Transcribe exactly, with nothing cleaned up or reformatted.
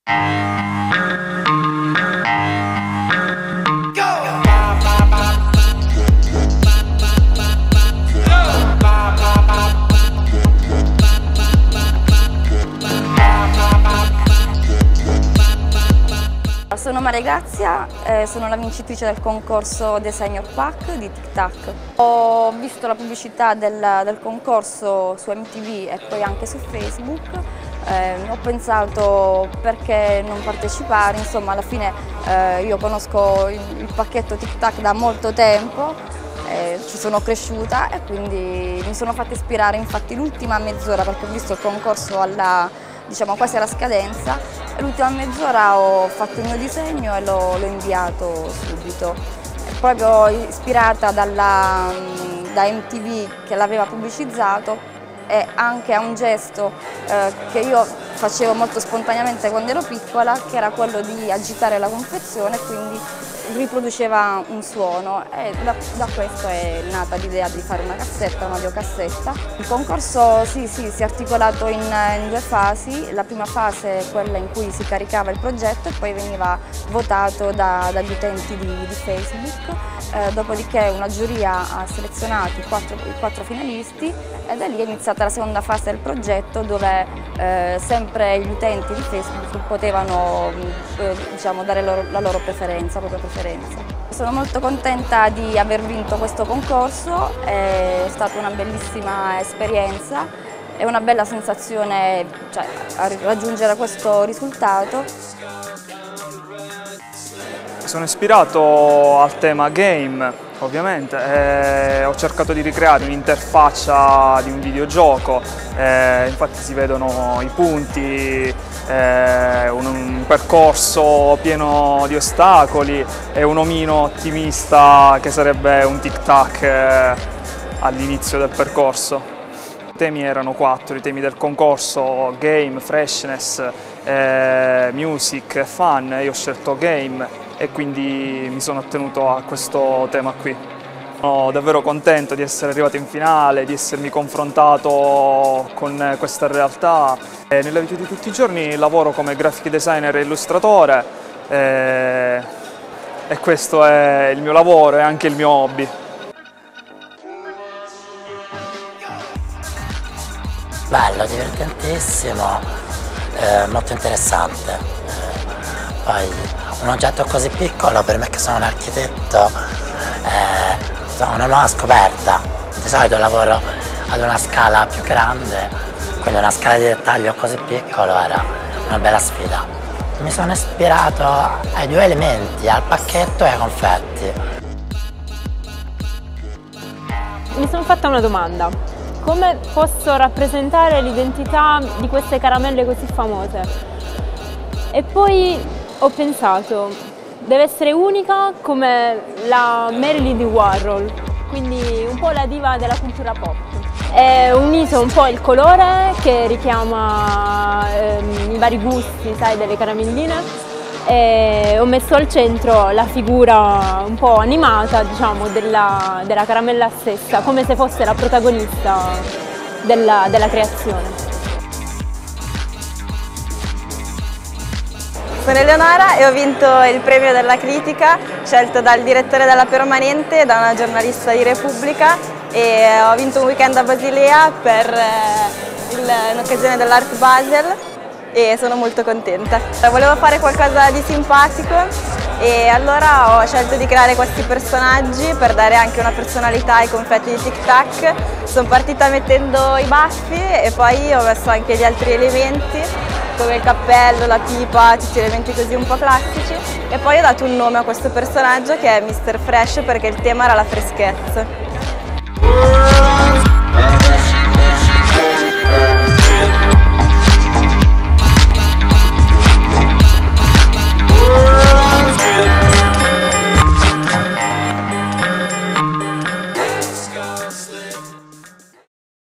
Sono Maria Grazia, eh, sono la vincitrice del concorso Designer Pack di TikTok. Ho visto la pubblicità del, del concorso su M T V e poi anche su Facebook. Eh, ho pensato perché non partecipare, insomma alla fine eh, io conosco il, il pacchetto TikTok da molto tempo, eh, ci sono cresciuta e quindi mi sono fatta ispirare, infatti l'ultima mezz'ora, perché ho visto il concorso alla, diciamo, quasi alla scadenza. L'ultima mezz'ora ho fatto il mio disegno e l'ho inviato subito, proprio ispirata dalla, da M T V che l'aveva pubblicizzato e anche a un gesto eh, che io facevo molto spontaneamente quando ero piccola, che era quello di agitare la confezione, quindi riproduceva un suono e da, da questo è nata l'idea di fare una cassetta, una videocassetta. Il concorso sì, sì, si è articolato in, in due fasi. La prima fase è quella in cui si caricava il progetto e poi veniva votato da, dagli utenti di, di Facebook, eh, dopodiché una giuria ha selezionato i quattro, i quattro finalisti e da lì è iniziata la seconda fase del progetto, dove eh, sempre gli utenti di Facebook potevano eh, diciamo, dare loro, la loro preferenza, la propria preferenza. Sono molto contenta di aver vinto questo concorso, è stata una bellissima esperienza, è una bella sensazione, cioè, raggiungere questo risultato. Sono ispirato al tema game, ovviamente, e ho cercato di ricreare un'interfaccia di un videogioco, e infatti si vedono i punti, eh, un, un percorso pieno di ostacoli e un omino ottimista che sarebbe un tic-tac eh, all'inizio del percorso. I temi erano quattro, i temi del concorso: game, freshness, eh, music e fun. Io ho scelto game e quindi mi sono attenuto a questo tema qui. Sono davvero contento di essere arrivato in finale, di essermi confrontato con questa realtà. E nella vita di tutti i giorni lavoro come graphic designer e illustratore e, e questo è il mio lavoro e anche il mio hobby. Bello, divertentissimo, eh, molto interessante. Eh, poi un oggetto così piccolo, per me che sono un architetto, eh, è una nuova scoperta. Di solito lavoro ad una scala più grande, quindi una scala di dettaglio così piccola era una bella sfida. Mi sono ispirato ai due elementi, al pacchetto e ai confetti. Mi sono fatta una domanda: come posso rappresentare l'identità di queste caramelle così famose? E poi ho pensato, deve essere unica come la Marilyn Warhol, quindi un po' la diva della cultura pop. E ho unito un po' il colore che richiama ehm, i vari gusti, sai, delle caramelline, e ho messo al centro la figura un po' animata, diciamo, della, della caramella stessa, come se fosse la protagonista della, della creazione. Sono Eleonora e ho vinto il premio della critica, scelto dal direttore della Permanente e da una giornalista di Repubblica, e ho vinto un weekend a Basilea per eh, in occasione dell'Art Basel e sono molto contenta. Volevo fare qualcosa di simpatico e allora ho scelto di creare questi personaggi per dare anche una personalità ai confetti di Tic Tac. Sono partita mettendo i baffi e poi ho messo anche gli altri elementi, come il cappello, la pipa, tutti elementi così un po' classici, e poi ho dato un nome a questo personaggio che è mister Fresh perché il tema era la freschezza.